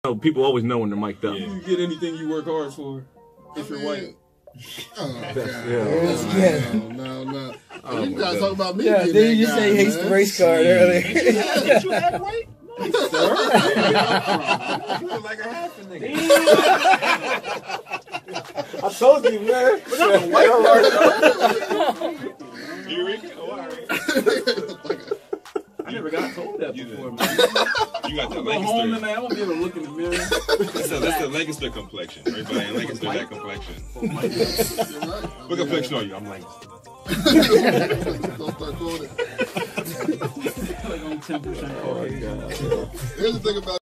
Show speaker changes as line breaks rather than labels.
People always know when they're mic'd up.
You get anything you work hard for if you're white.
Oh, no.
Oh,
you guys talk about me.
Yeah, then you just say hates the race card earlier.
Did you have white? No, sir.
You look like a half a nigga.
I told you, man.
But I'm a white card.
You Rican? Oh, all right.
I never got told that before, man.
You got the
I'm going home
Lancaster.
tonight. I'm gonna be able to look in the mirror.
That's the Lancaster complexion. Everybody in Lancaster that complexion. What complexion are you? I'm Lancaster.
Don't start quoting.
Like on 10% Caucasian.
Here's the thing about